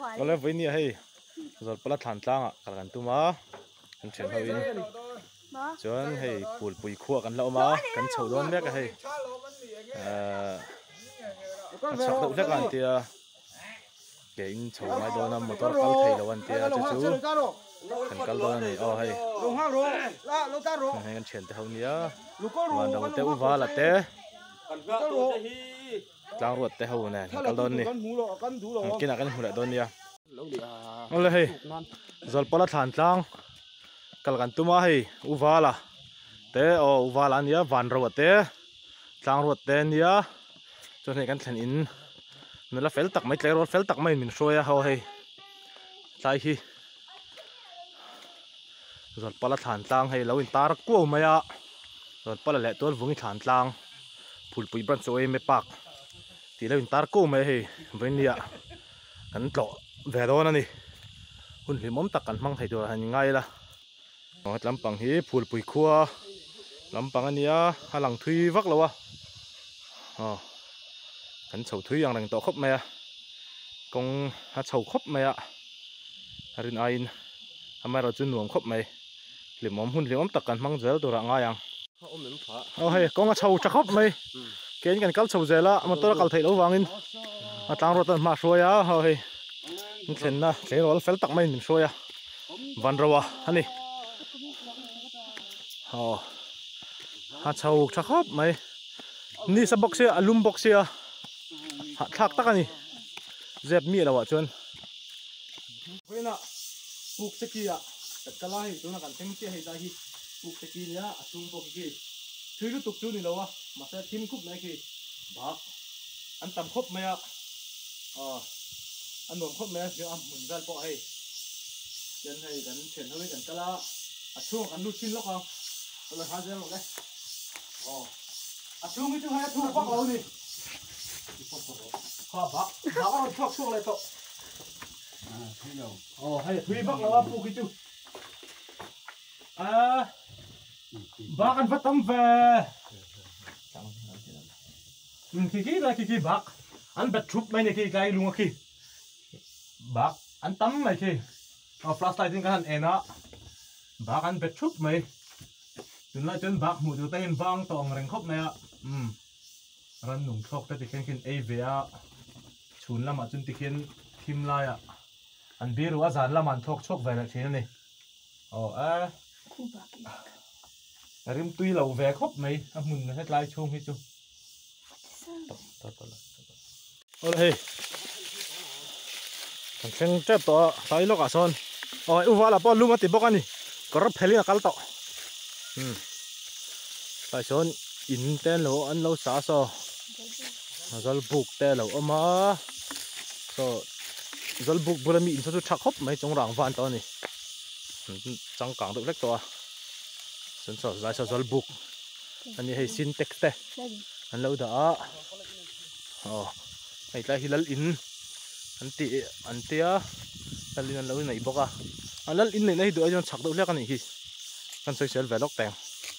ก็เลยวันนี้ให้รถปลาฐานตั้งอ่ะกันตัวมากันเฉียนเขาอินจนให้ปุ๋ยขั้วกันแล้วมากันเฉาโดนแม่ก็ให้ชักตัวเล็กกันเตียเก่งเฉาไม่โดนน้ำมอเตอร์เขาไทยแล้ววันเตียจู่กันกันโดนนี่เอาให้กันเฉียนเท่านี้วันเราเตะอุบาละเตะจางรวดเตะหัวเนี่ยกันโดนนี่กินอะไรกันหัวโดนเนี่ยเอาเลยให้จอลปลาฐานตั้งกันตัวมาให้อุบาละเตะอุบาละเนี่ยวันรวดเตะจางรวดเตะเนี่ยจนให้กันเห็นอินนั่นละเฟลตักไม่เจอรถเฟลตักไม่มินช่วยเขาให้ใช่ที่รถปลาฐานตั้งให้เราอินตารักกู้มาอ่ะรถปลาแหละตัววุ้งฐานตั้งผุดปุยบรันโซ่ไม่ปักที่เราอินตารักกู้มาให้วันนี้กันต่อเวลานั่นนี่หุ่นหิมตักกันมั่งให้ตัวหันยังไงล่ะลำปังที่ผุดปุยขั้วลำปังอันนี้หลังทุยวักแล้ววะกันเฉาทุยอย่างหลังต่อครบไหมกงหาเฉาครบไหมรินไอ้ทำไมเราจุนหน่วงครบไหมหลิมหุ่นหลิมตักกันมั่งเจอตัวร่างง่ายยังเอาให้กงเฉาจะครบไหมเกณฑ์กันกัลเฉาเจละมันตัวกัลไทยแล้ววางอินต่างรถมาช่วยเอาให้เห็นนะเห็นว่าเฟลตักไม่หนึ่งช่วยวันระวะฮันนี่หาเฉาจะครบไหมนี่สบ็อกเซียอลูมบ็อกเซียทักตักนี่เจ็บมีแล้ววะจนเฮ้ยนะปุกตะกี้อ่ะแต่กะไลตัวนักการเต็มที่ให้ได้ที่ปุกตะกี้เนี่ยชุ่มปกกี้ช่วยรู้ตุกจุนี่แล้ววะมาเสียทีมคุบไหนกี้บักอันต่ำครบไหมอ่ะอันหนุ่มครบไหมเดี๋ยวอ่ะหมุนกันปล่อยยันให้กันเฉินเท่าไหร่กันกะละช่วงกันลุดชิ้นล็อกเอาเราหาเจอหมดเลยช่วงนี้ช่วงให้ช่วงพักเราดิข้าพักเราพักช่วงอะไรต่อให้ทุยพักเราปูกิจูบักอันพัดตั้มเฟ่ขี้อะไรขี้บักอันเบ็ดชุบไม่เนี่ยขี้ไก่ลุงขี้บักอันตั้มไม่ขี้ฟลาสไตล์ทิ้งกันเองนะบักอันเบ็ดชุบไม่จนละจนบักหมูตัวเต้นฟังตองแรงครบเนี่ยรันหนุ่มชกแต่ติดขึ้นเอเวียชุนละมาจนติดขึ้นทีมลายอันบีรู้ว่าจานละมันชกเวลาเช่นนี้ริมตุยเราแวครบไหมมุนให้ลายชงให้จูโอ้ยเชิงเจ็บตัวใส่ลูกอาซอนอุวาละป้อนลูกมาติดบอกกันนี่ก็รับเพลินกัลต่อใส่ซอนอินเต้นเราอันเราสาสอเราบุกเต้เราเอามาเราบุกบุรีมีอินสุดชักครบไหมจงหลังวันตอนนี้จังกังตัวเล็กตัวส่วนเราเราบุกอันนี้ให้ซินเต็กเต้อันเราด่าไอ้ตาฮิลล์อินอันเตียอันนี้เราไหนบอกอันนั้นอินไหนดูไอ้จนชักตัวเล็กกันนี่กันสวยๆแบบล็อกแต่ง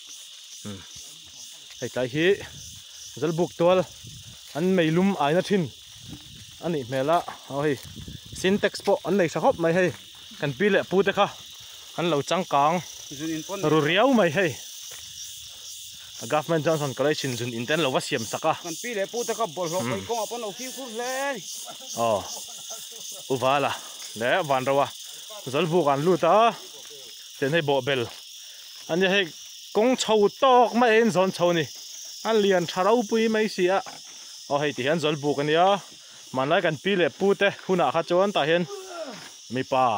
ไอ้ตาฮิเราบุกตัวอันไม่ลุ่มไอ้นั่นทิ้งอันนี้เมล่าเอาให้ซินเต็กสปออันไหนชักครบไหมให้กันปีเล่พูดเลยค่ะอันเราจังกังรูเรียวไหมให้กัฟแมนจอห์นสันก็เลยชินจุนอินเทนเราว่าเสียมสักกันปีเล่พูดเลยค่ะบอลเราไปกองเอาปนเอาคิวคุ้นเลยอุบาละแล้ววันเราว่าจะบุกกันลู่ตาเส้นให้โบเบลอันนี้ให้กงชาวตอกไม่เห็นสอนชาวนี่อันเลียนชาราปุยไม่เสียให้ที่เห็นจะบุกกันเนี่ยมันไล่กันปีเล่พูดเต้หุ่นอาข้าจวนตาเห็นไม่ป่า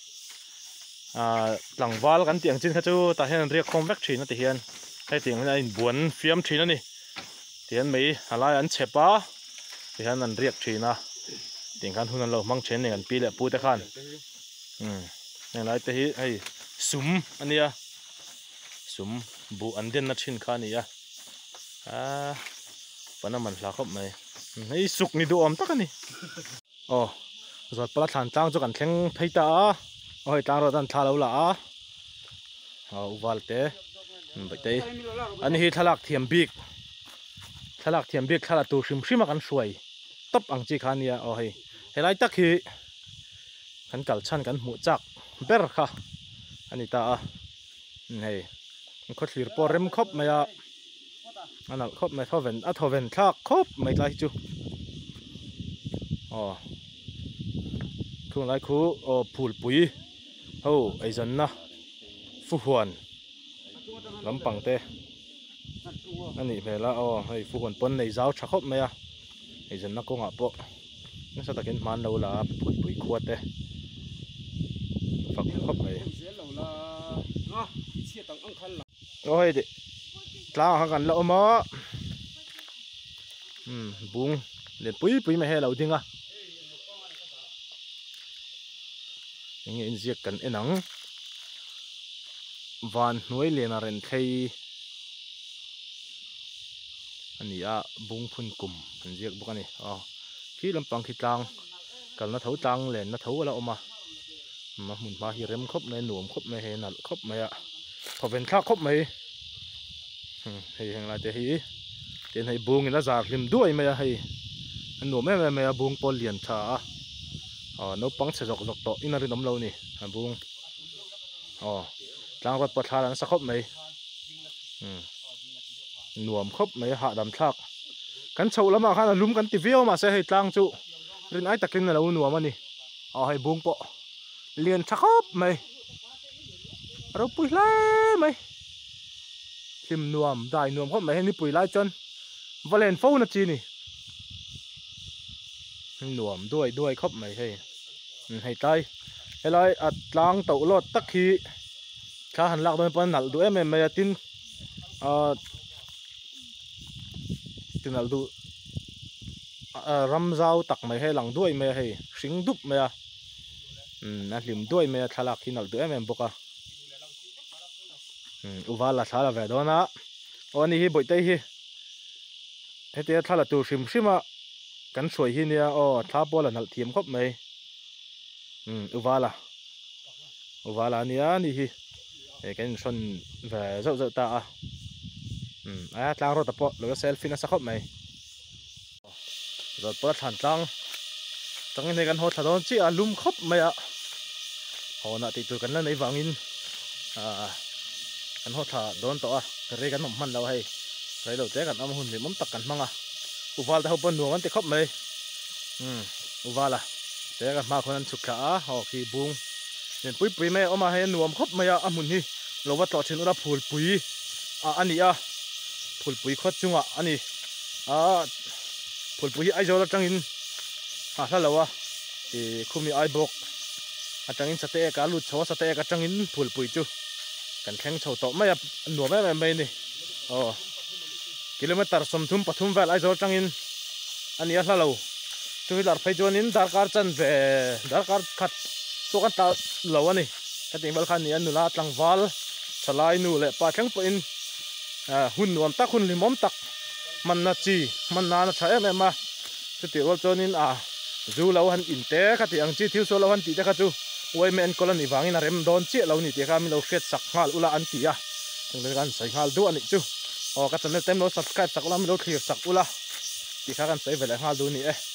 หลังวาลกันเตียงจินข้าจูตาเห็นเรียกคอมแบ็กทรีนั่นที่เห็นให้เตียงในบวนเฟียมทรีนั่นนี่ที่เห็นไม่อะไรอันเฉปะที่เห็นนั่นเรียกทรีนะเตียงขันหุ่นนั่นเรามั่งเชนเนี่ยกันปีเล่พูดเต้ขันอย่างไรที่ให้สุ่มอันนี้สุ่มบุอันเด่นนัดชินขันนี่ปนมันหลักครบไหมไอ้สุกนี่ดูอมตักนี่จอดปลาฐานตั้งจุกันแข็งไทยตาให้ตั้งรถอันทาเราละอุบาลเตะไปเตะอันนี้ทลักเทียมบิกทลักตัวชิมกันสวยตบอังจีคันเนี่ยให้ไรตักฮี kan kal chan kan mu chak ber kha ani ta hei khot hlir por rem khop maya anal khop mai thoven thak khop mai lai chu thung lai khu phul pui ho ai zan na fu huan lampang te ani mela hei fu huan pon nei zau tha khop maya ai zan na ko nga po na sa takin man lo la phul pui khuat te phak khop mai ôi đi lao hàng gần lậu mà bung liền bụi mà hè lậu tiếng à những cái giặc cần em nắng van nuôi liền là rèn khay anh ấy bung phun cùm anh giặc bốc anh ấy khi làm bằng khi tang cần nó thấu tang liền nó thấu lậu mà muốn mà hi rem khóc này nuông khóc này hè nal khóc này à thọ ven khác khóc này hay hàng lại thế hi tiền hay buông nó già lim đuôi mày hay anh nuông mày buông pol liền thà nó bắn sẽ dọc to in là nấm lâu nè buông trang vật bật hà là nó khóc mày nuông khóc mày hạ đầm thạc cắn sâu lắm mà khá là lúm cắn tivi mà sẽ hay trang trụ nên ai takin là lâu nuông mà nè hay buông po liền thắc khóc mày rồi bùi lai mày tìm nuông đại nuông khóc mày hay đi bùi lai chân và lên phâu là chi nè nuông đuôi khóc mày hay tay hay lại lang tàu lót tắc khí khá hẳn lạc đôi phần nal đuôi mày tin tin nal đuôi ram rau tắc mày hay lằng đuôi mày hay sinh đúc mày nó lim đuôi mày thalak khi nal đuôi mày boka uvala thala về đó na oni hi boi tei hi hete thala tu sim sima kan soi hi nia tha bola nal thiam khop mai uvala nia ni hi e kan son về dậu ta tlang ro ta po lo selfie na sa khop mai rồi po than tlang tang ne kan ho thadon chi alum khop mai a ho na ti tu kan la nei wangin kan ho tha don to re kan man lo hay re lo te kan am hun ni mom tak kan manga uval da ho pon nuang an te khop mai uvala te kan ma khon an chukha ho ki bung nen pui mai oma hay nuam khop mai a amun hi lo wa to chen ura phul pui ani phul pui khot chunga ani phul pui ai zo la tangin hla lo wa e khumi ai bok atangin sate ka lut chaw sate ka tangin phul pui chu kan kheng chho to mai nuam mai ni kilometer som thum pathum vel ai zo tangin ani hla lo tu hilar phai jonin darkar chan ve darkar khat to kan ta lo ani ka ting bal khan ni anu la tlang wal chalai nu le pa thang po in hun nuam tak hun limom tak man na chi man na na thae me ma tu ti rol chonin zu lo han in te kha ti ang chi thiu so lo han ti te kha chu oi men kolani wangin a rem don chi lo ni te kha mi lo khet sak ngal ula an ti a thing le kan sai ngal du ani chu ka channel tem lo subscribe sak ula mi lo clear sak ula ti kha kan sai vele ngal du ni